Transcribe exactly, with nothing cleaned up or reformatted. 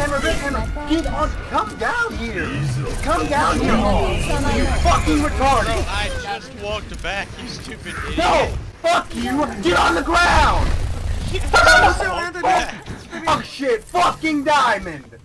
camera, back camera. Get on, come down here. Come down here, Hall. You fucking retarded. Bro, I just walked back, you stupid idiot. No, fuck you. Get on the ground. Oh, Oh shit, fucking diamond.